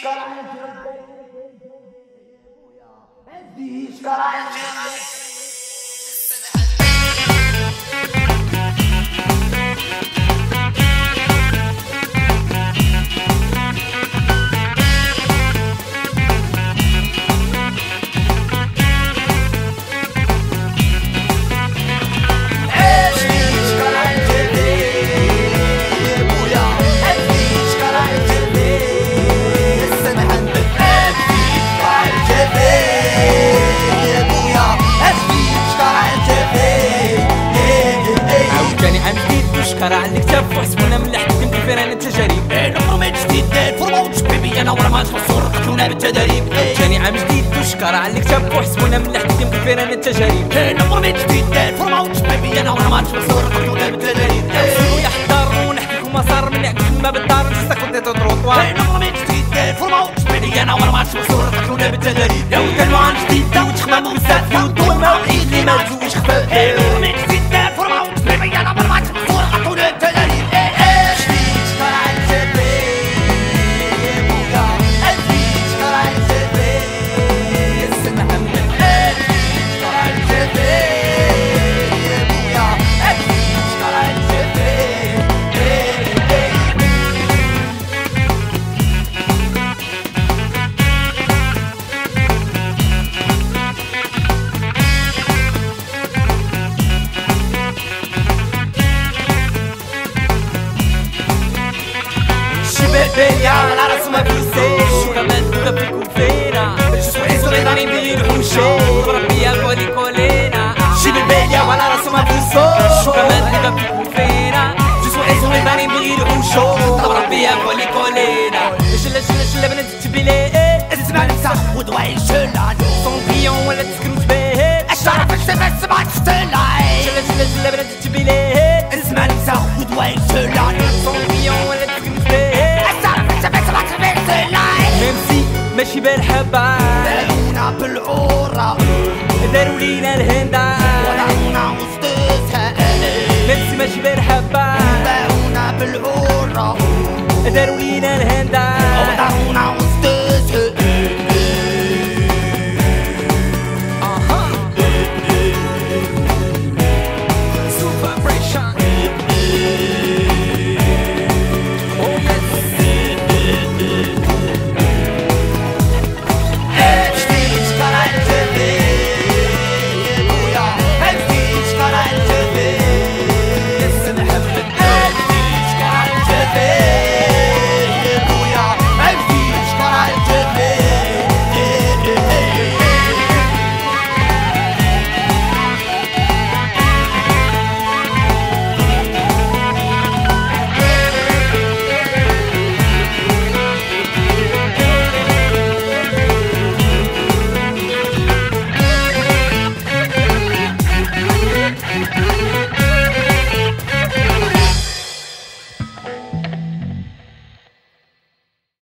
شكرا على الكتاب وحسبونا مليح تقدم بالفيران التجارب العمر ما جديد فورما وتشبيبي انا ورا ما تخسر قتلونا بالتدريب جاني عام جديد وشكرا على الكتاب وحسبونا مليح تقدم بالفيران التجارب العمر ما جديد فورما وتشبيبي انا ورا ما تخسر قتلونا بالتدريب سيروا يا حضار ونحكي لكم مسار من يعكس ما بالدار نسيت كنت تطروطوار العمر ما جديد فورما وتشبيبي انا ورا ما تخسر قتلونا بالتدريب لو كانوا عن جديد وتخمام ومسات في الضوء ما وحيد لي ما تزوج خفاف العمر ما جديد فورما وتشبيبي انا ورا ما تخسر قتلونا بالتدريب بيا على راس ما بيسير شو كمان تبقى فيكم فينا شو حيصير دارين بيروحوا شو ربي ياكل كولينا شيب البيا على راس ما بيسير شو كمان تبقى فيكم فينا شو حيصير دارين بيروحوا شو ربي ياكل كولينا شلا بنات تبيلي اسمع نسا ودواي شلا صنديون ولا تسكروت بيه الشرف الشمس ما تشتلاي شلا بنات تبيلي اسمع نسا ودواي شلا صنديون ولا تسكروت بيه ميمسي ماشي بالحبة باعونا بالعورة داروا لينا الهندة وضعونا وسط سهالي ميمسي ماشي بالحبة باعونا بالعورة داروا لينا الهندة وضعونا وسط